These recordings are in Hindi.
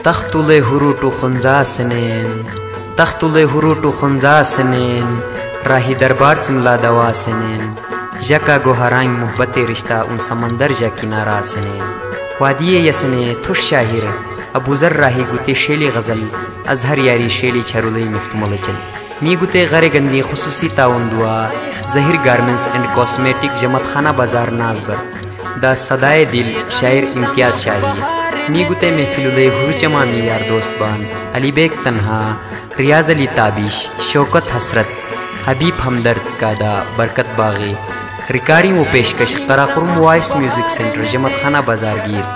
तख्तुले हुरुटु खुंजा सनेन तख्तुले हुरुटु खुंजा सनेन राही दरबार चुमला दवा सनेन जका गोहरांग मोहब्बत रिश्ता उन समंदर जा किनारा सनेन वादिये यसने थुश शाहिर अबूजर राही गुते शेली गजल अजहर यारी शेली छरुलई मिफ्तुमलचल मी गुते गरे गंदी खुसूसी ताउन दुआ जहिर गारमेंट्स एंड कॉस्मेटिक जमत खाना बाजार नाजबर द सदाए दिल शायर इम्तियाज शाही मी गुते महफिलुले हुरचमा मी यार दोस्त बान अली बेग तन्हा रियाज अली ताबिश शौकत हसरत हबीब हमदर्द कादा बरकत बागी रिकॉर्डिंग व पेशकश कराकुरम वॉइस म्यूजिक सेंटर जमत खाना बाजार गिर।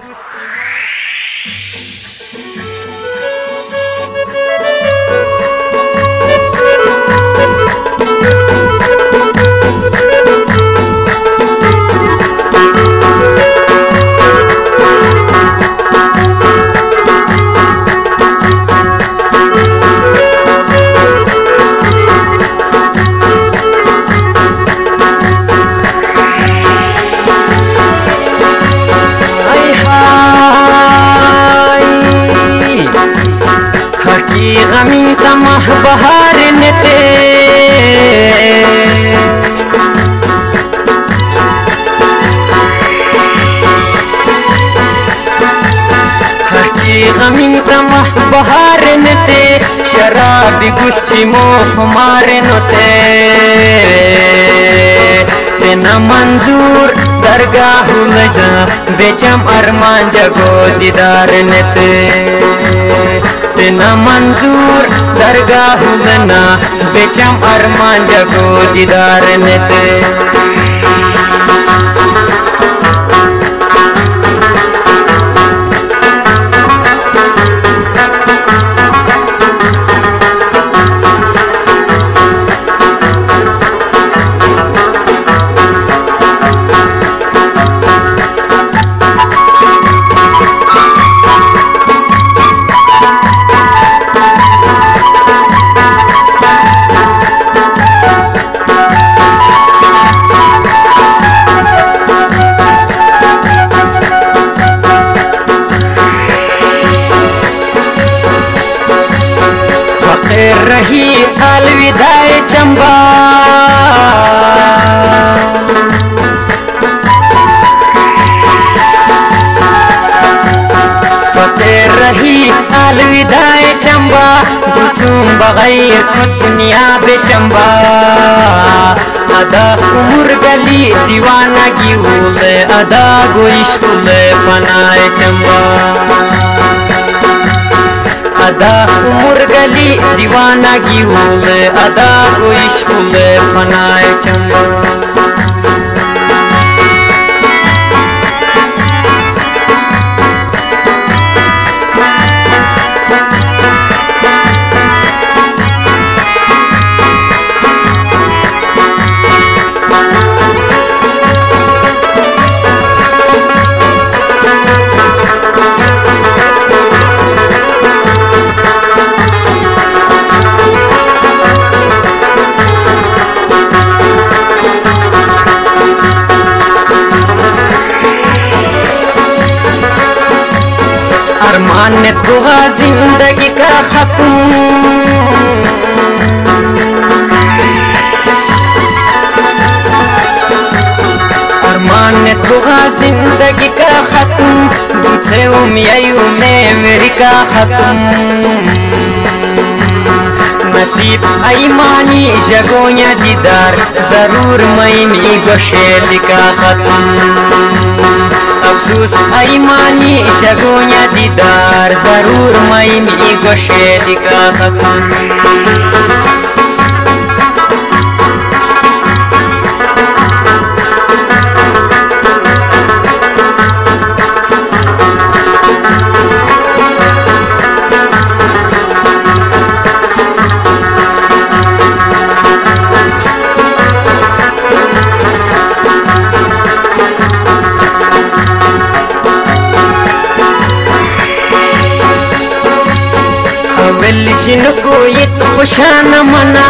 गमीं तमह बहार नते हकी गमीं तमह बहार नते शराब गुच्ची मोह मारे नते तेना मंजूर दरगाह लजा बेचम अरमान जगो दीदार नते तेना मंजूर दरगाह लना बेचम अरमान जगो दीदार नते रही अलविदाए चंबा फतेह रही अलविदाए चंबा गुचुम बगैर दुनिया बेचंबा अदा उम्र गली दीवाना गिउल अदा गो इश्कुल फनाए चंबा अदा उम्र गली दीवाना गिउल अदा गो इश्कुल फनाए चंबा अरमान ने दुआ जिंदगी का खत्म अरमान ने दुआ जिंदगी का खत्म दूसरे उम्मीदों में मेरी का खत्म नसीब आईमानी जगोया दीदार जरूर मई गोशेल का खत्म अफसोस आईमानी जगोया दीदार जरूर मई गोशेल का खत्म वेलिशिन को ये खुशान मना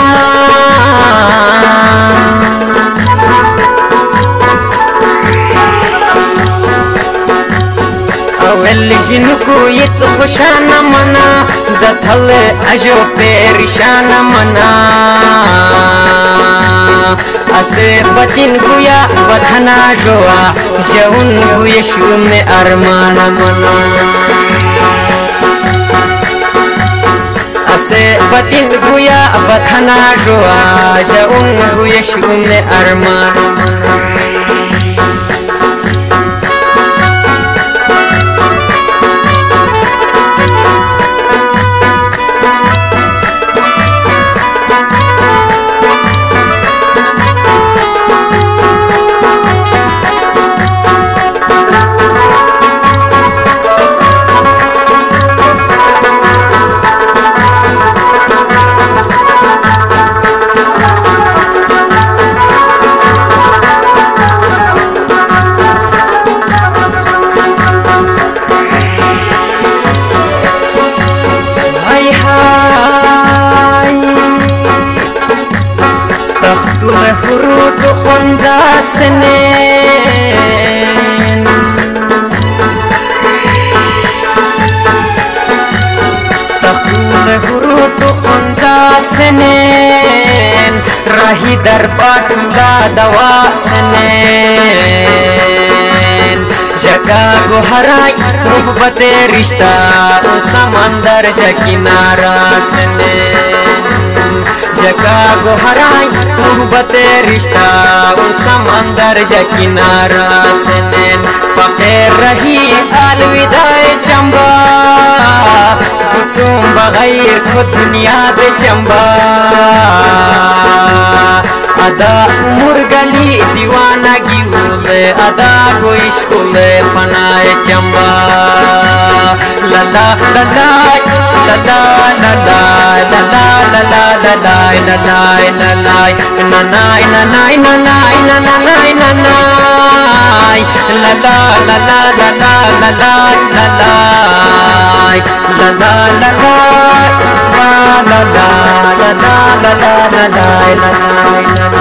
वेल जिनको ये खुशान मना दथल अजो पेरिशान मना असे बतिन गुया बधना जोआ जउन गुयशु में अरमान मना असे बतिन गुया बधना जोआ जउन गुयशु में अरमान मना هروب خنزا سنين تخطول هروب خنزا سنين راهي دربات لا دواء سنين जगा गुहराई मोहब्बत रिश्ता समंदर जकिनारा सने जगा गुहराई मोहब्बत रिश्ता समंदर जकिनारा सने फकीर रही अलविदाए चंबा कुछुम बगैर खुद दुनिया पे चंबा अदा मुर्गली दीवाना गिउले अदा को इश्कुले फनाए चंबा लला लला लला लला लला लला लला लला लला ननाई ननाई ननाई ननाई ननाई लला लला लला लला लला लला लला la la la la la la la la la